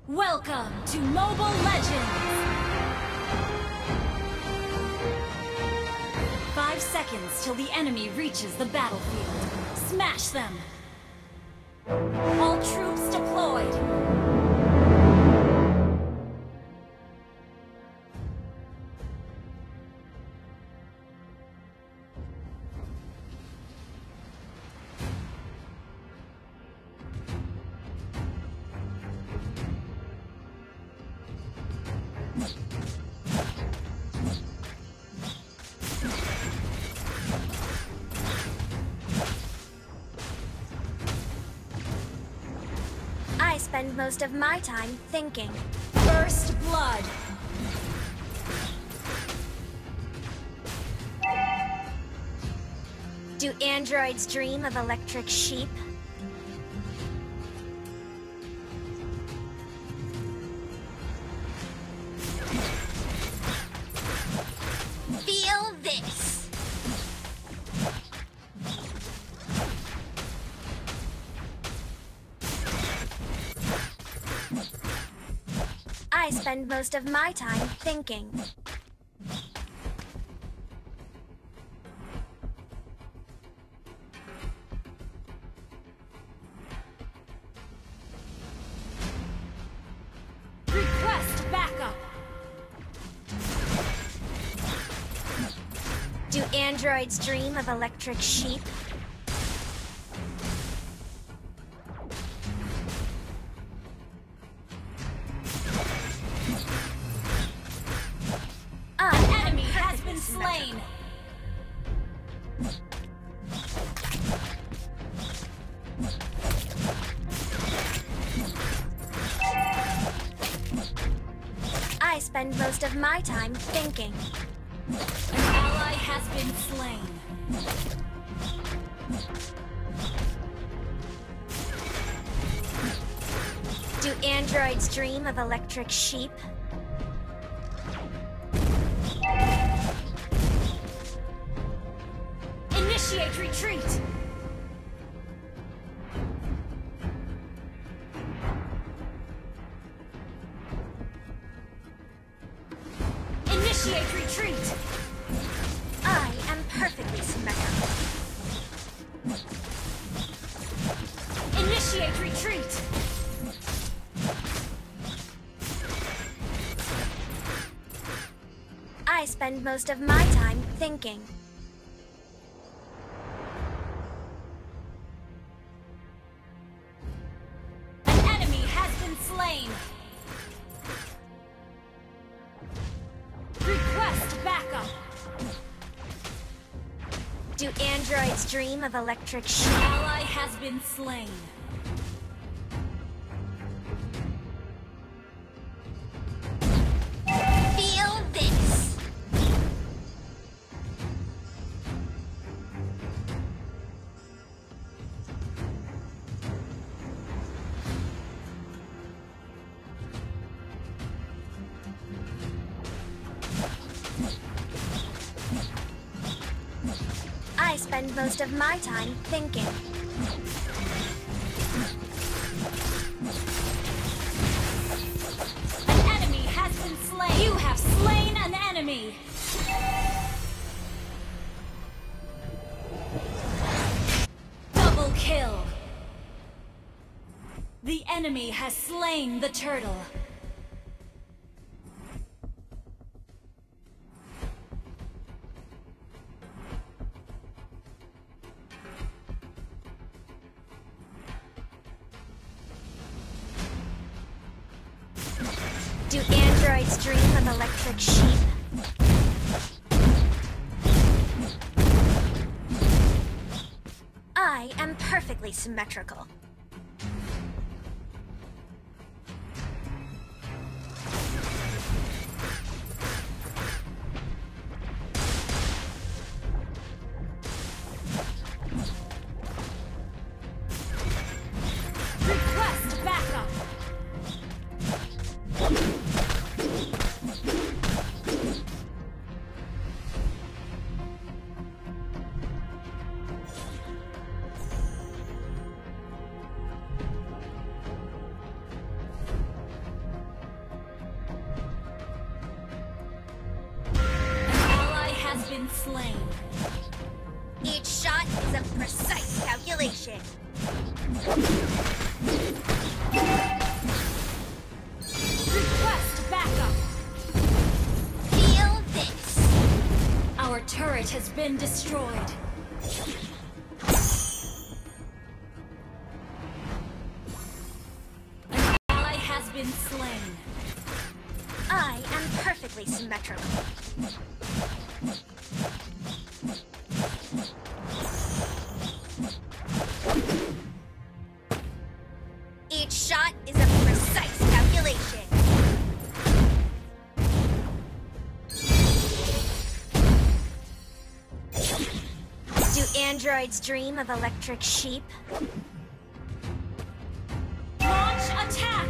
Welcome to Mobile Legends! 5 seconds till the enemy reaches the battlefield. Smash them! All troops deployed! I spend most of my time thinking. First blood! Do androids dream of electric sheep? Feel this! I spend most of my time thinking. Request backup! Do androids dream of electric sheep? An enemy has been slain! I spend most of my time thinking. An ally has been slain. Do androids dream of electric sheep? Initiate retreat! Initiate retreat! I am perfectly symmetrical. Initiate retreat! I spend most of my time thinking. An enemy has been slain! Request backup! Do androids dream of electric sheep? Ally has been slain. Feel this! I spend most of my time thinking. An enemy has been slain. You have slain an enemy. Double kill. The enemy has slain the turtle. Do androids dream of electric sheep? I am perfectly symmetrical. Request backup. precise calculation. Request backup. Feel this. Our turret has been destroyed. An ally has been slain. I am perfectly symmetrical. Each shot is a precise calculation. Do androids dream of electric sheep? Launch attack!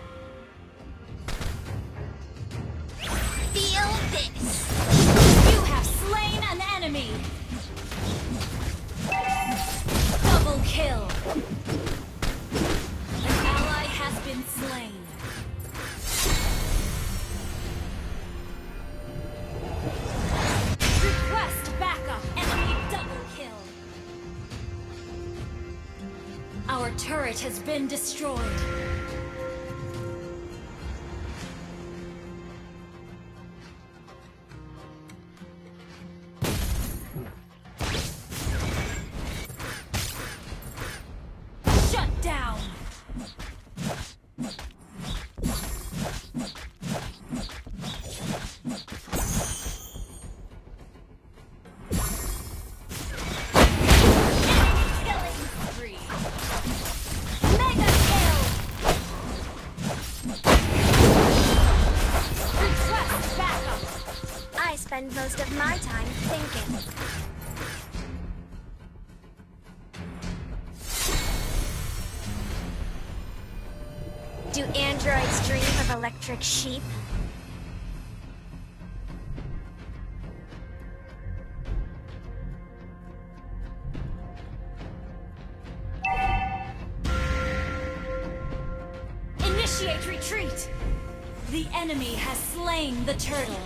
Feel this. You have slain an enemy! Double kill! An ally has been slain. Request backup! Enemy double kill! Our turret has been destroyed. Shut down! Killing spree! Mega kill! Request backup! I spend most of my time thinking. Do androids dream of electric sheep? Initiate retreat! The enemy has slain the turtle.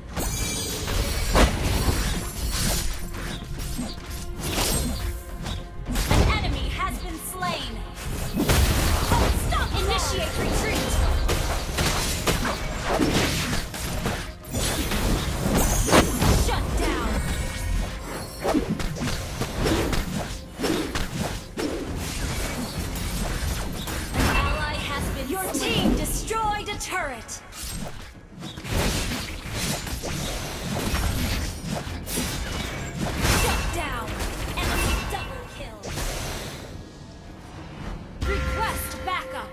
An enemy has been slain. Oh, stop! Initiate retreat! Shut down! An ally has been Your team destroyed a turret! Shut down! Enemy double kill! Request backup!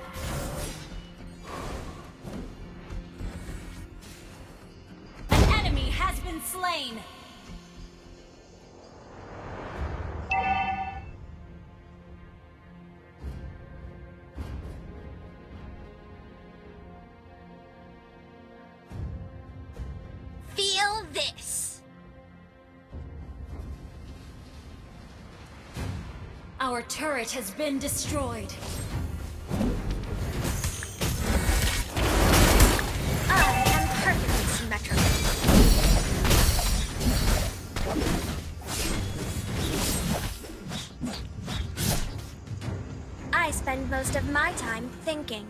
An enemy has been slain! Feel this. Our turret has been destroyed. I am perfectly symmetrical. I spend most of my time thinking.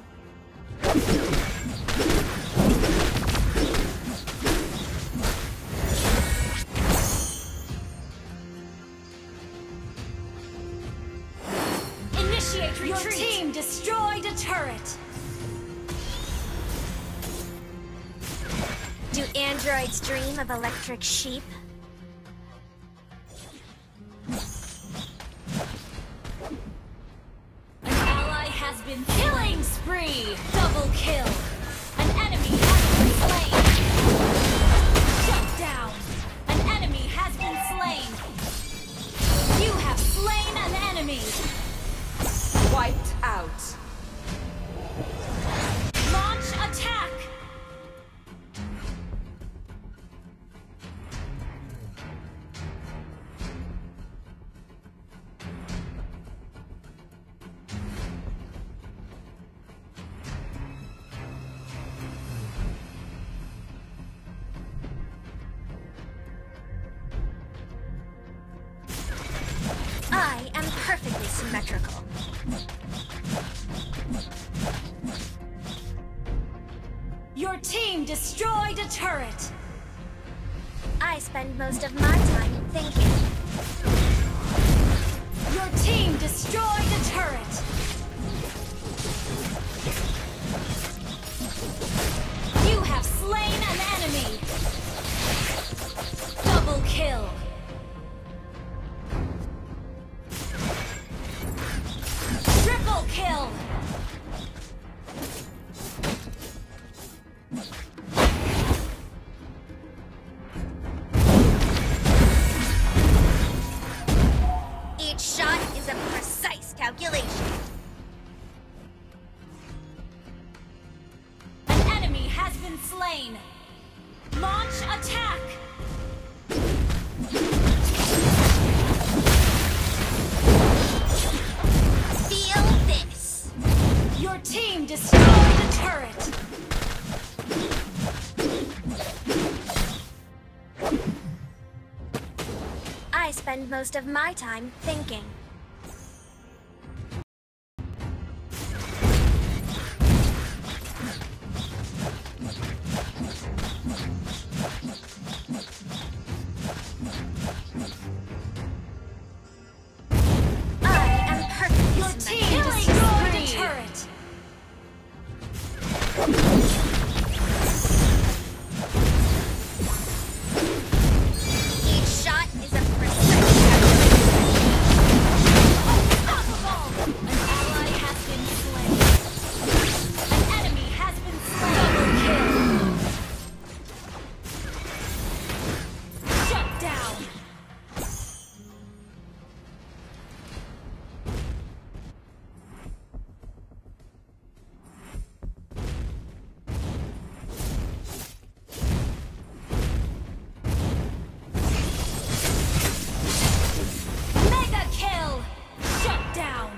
Initiate retreat! Your team destroyed a turret! Do androids dream of electric sheep? An ally has been killing spree! Double kill! An enemy has been slain! Shut down! An enemy has been slain! You have slain an enemy! Wiped out. Launch attack! I am perfectly symmetrical. Your team destroyed a turret. I spend most of my time thinking. Your team destroyed a turret. You have slain an enemy. Double kill. Triple kill. Each shot is a precise calculation. An enemy has been slain. Launch attack. Feel this. Your team destroyed the turret. I spend most of my time thinking. I am perfectly Your team symmetrical. destroyed the turret. Each shot is a precise calculation. Unstoppable! An ally has been slain. An enemy has been slain. Double kill. Shut down. Mega kill. Shut down.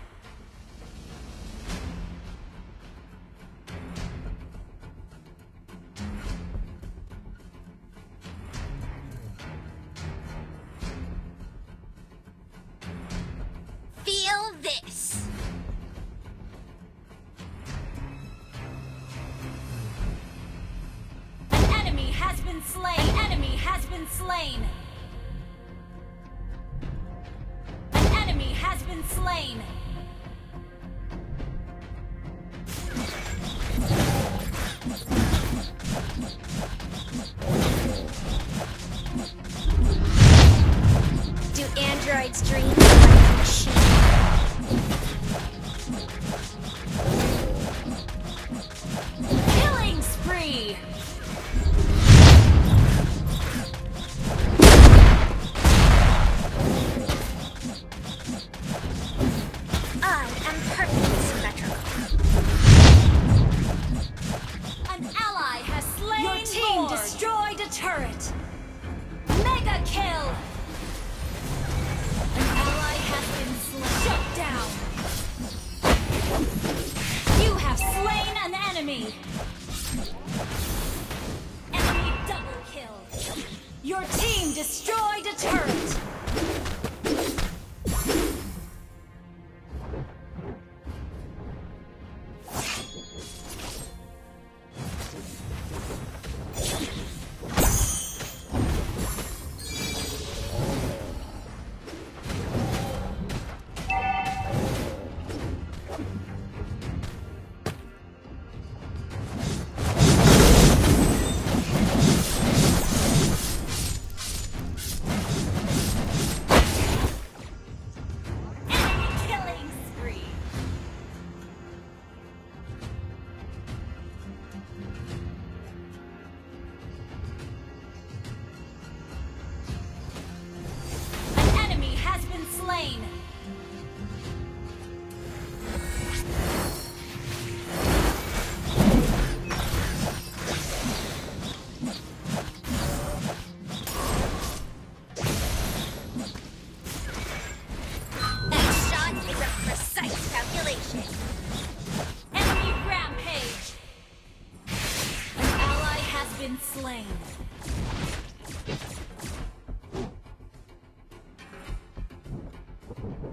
Feel this. An enemy has been slain. An enemy has been slain. An enemy has been slain. Do androids dream of electric sheep? Killing spree.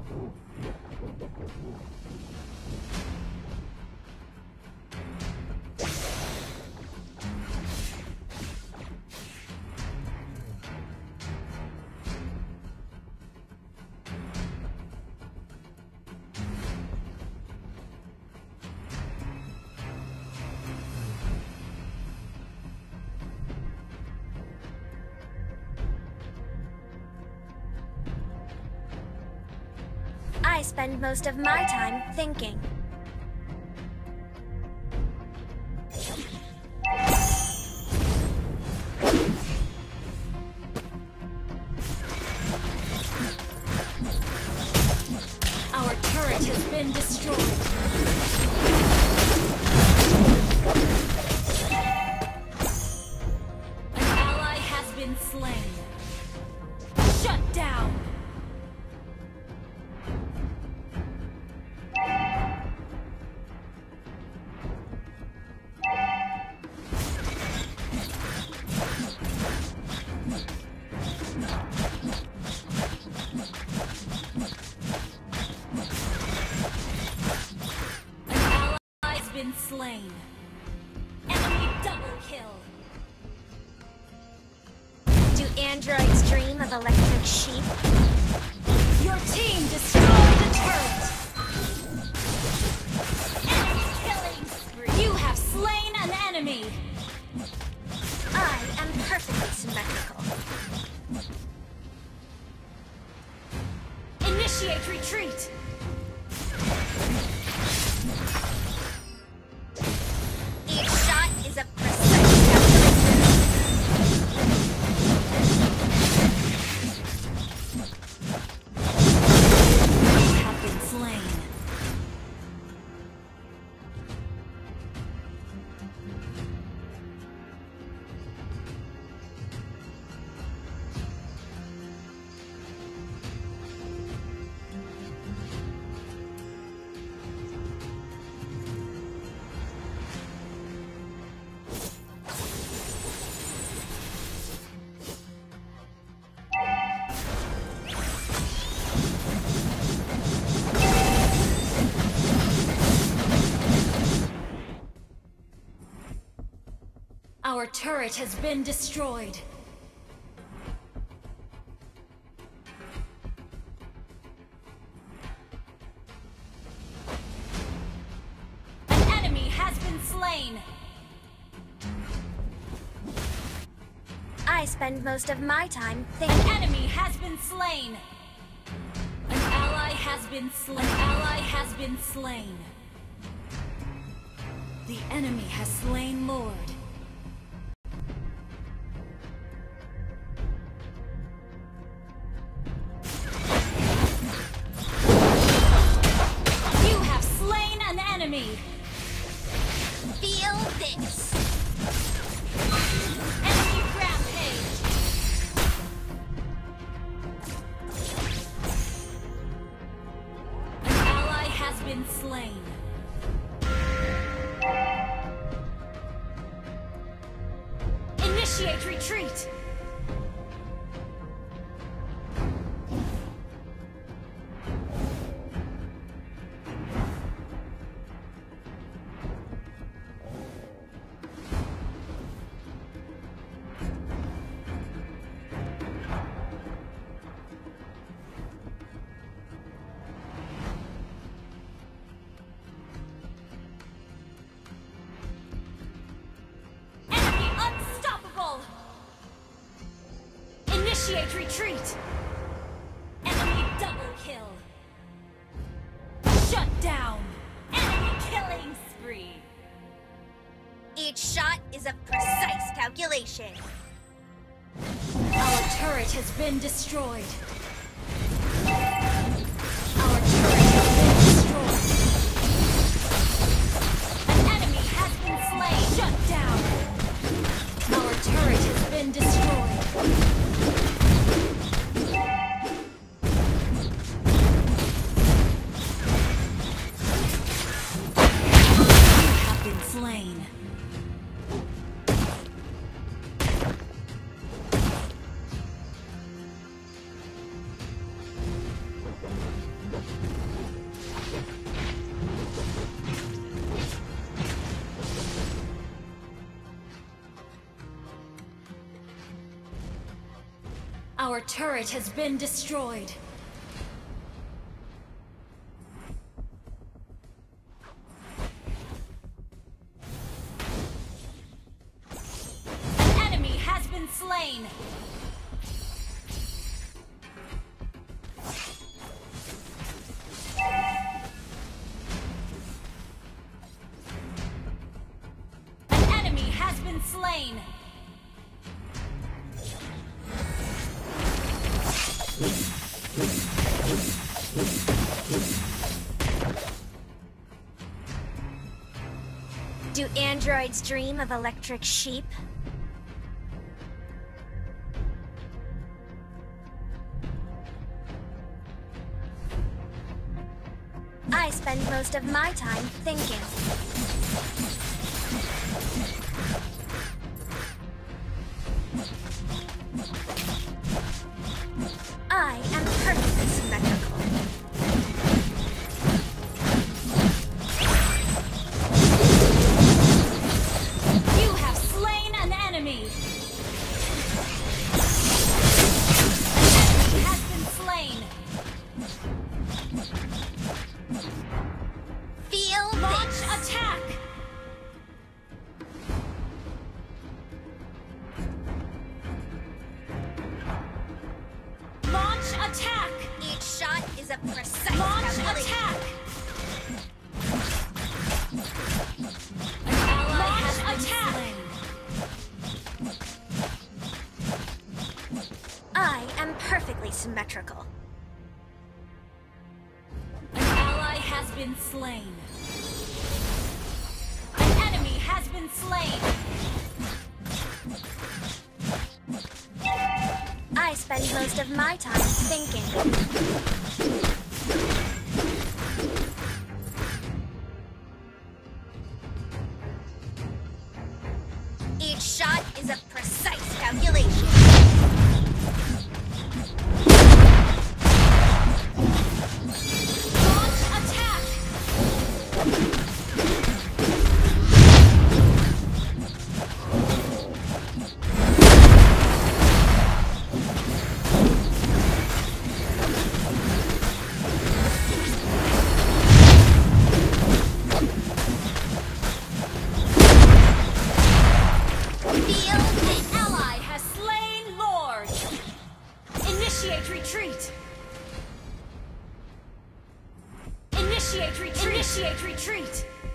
I spend most of my time thinking. Our turret has been destroyed. An ally has been slain. Shut down. Been slain. Enemy double kill. Do androids dream of electric sheep? Your team destroyed the turret. Enemy killing spree. You have slain an enemy. I am perfectly symmetrical. Initiate retreat. Each shot is a precise calculation. You have been slain. Our turret has been destroyed. An enemy has been slain. I spend most of my time An thinking. enemy has been slain. An ally has been slain. An ally has been slain. The enemy has slain Lord. You have slain an enemy. Feel this. Enemy rampage. An ally has been slain. Initiate retreat. Enemy unstoppable. Initiate retreat. Enemy double kill. Shut down. Enemy killing spree. Each shot is a precise calculation. Our turret has been destroyed. Our turret has been destroyed. An enemy has been slain. Shut down. Our turret has been destroyed. You have been slain. Our turret has been destroyed. An enemy has been slain. An enemy has been slain. Do androids dream of electric sheep? I spend most of my time thinking. I am perfectly symmetrical. You have slain an enemy. An enemy has been slain. Feel Launch this. attack. Launch attack. Each shot is a precise Launch calculation. attack. An ally has been slain. I am perfectly symmetrical. An ally has been slain. An enemy has been slain. I spend most of my time thinking. Each shot is a precise calculation. Launch attack. Feel this. An ally has slain Lord. Initiate retreat. Initiate retreat. Initiate retreat.